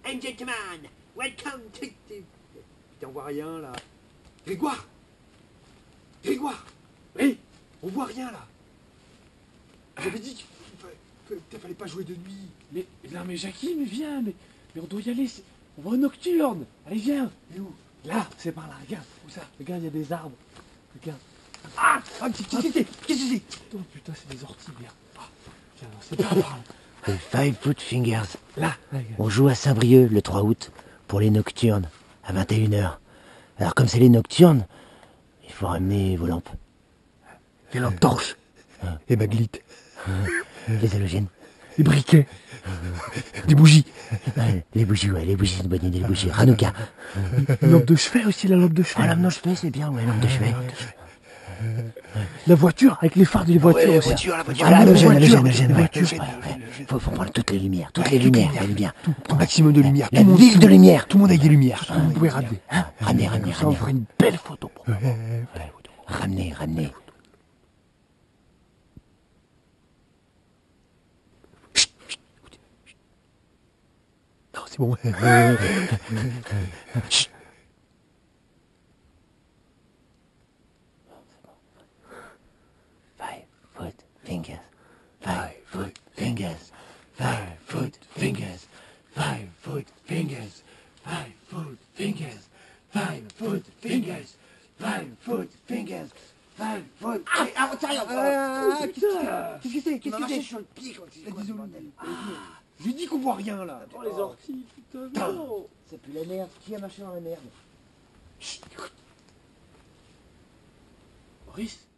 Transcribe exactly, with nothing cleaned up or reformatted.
and gentlemen, welcome to... Putain, on voit rien, là. Grégoire Grégoire Oui. On voit rien, là. J'avais dit qu'il ne fallait pas jouer de nuit. Mais, non mais Jackie, mais viens, mais, mais on doit y aller, c'est- on va au Nocturne. Allez, viens. Mais où? Là, c'est par là, regarde. Où ça? Regarde, il y a des arbres. Regarde. Ah, ah Qu'est-ce que c'est? Qu'est-ce que c'est? Oh putain, c'est des orties, bien. Ah, tiens, non, c'est pas par là. Les Five Foot Fingers. Là, là, regarde. On joue à Saint-Brieuc le trois août pour les Nocturnes à vingt et une heures. Alors comme c'est les Nocturnes, il faut ramener vos lampes. Les lampes torches. Les baglites. Les halogènes. Les briquets. Des bougies. Ouais, les bougies, ouais, les bougies, c'est une bonne idée, les bougies. Hanouka. Une lampe de chevet aussi, la lampe de chevet. Ah, lampe de chevet, c'est bien, ouais, lampe de chevet. La voiture, avec les phares des voitures Ouais, aussi. voiture, la voiture. Ah, la l'halogène, voiture, l'halogène, l'halogène, la ouais. voiture. Ouais, ouais. Faut, faut prendre toutes les lumières, toutes les lumières, les lumières. Un maximum de lumière. La Tout le monde- ville de lumière. Tout le monde avec des lumières. Vous pouvez ramener. Hein, Ramenez, ramenez, ça, on ramenez. fera une belle photo. Pour moi. Ramenez, ramenez. Non, c'est bon. Chut. Five foot fingers. Five foot fingers. Five foot fingers. Five foot fingers. Five foot fingers. Five foot fingers. Five foot fingers. Five foot. Ah, ah, tiens, ah, qu'est-ce que c'est? Qu'est-ce que c'est? Qu'est-ce que c'est? sur le pied quand tu Je dis qu'on voit rien, là. Oh, les orties, putain, non. Ça pue la merde. Qui a marché dans la merde? Maurice